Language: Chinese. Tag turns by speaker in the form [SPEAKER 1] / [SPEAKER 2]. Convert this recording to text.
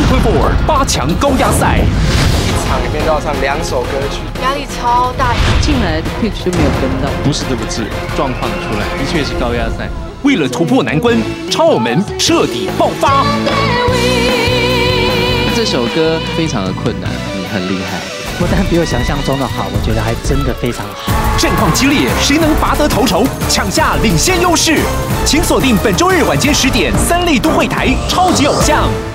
[SPEAKER 1] Super 48强高压赛，
[SPEAKER 2] 一场里面都要唱2首歌曲，
[SPEAKER 3] 压力超大。
[SPEAKER 4] 进来的 pitch 就没有跟到，
[SPEAKER 5] 不是这么治，状况出来，的确是高压赛。
[SPEAKER 1] 为了突破难关，超偶们彻底爆发。
[SPEAKER 5] 这首歌非常的困难，你很厉害。
[SPEAKER 6] 不但比我想象中的好，我觉得还真的非常好。
[SPEAKER 1] 战况激烈，谁能拔得头筹，抢下领先优势？请锁定本周日晚间10点，3立都会台超级偶像。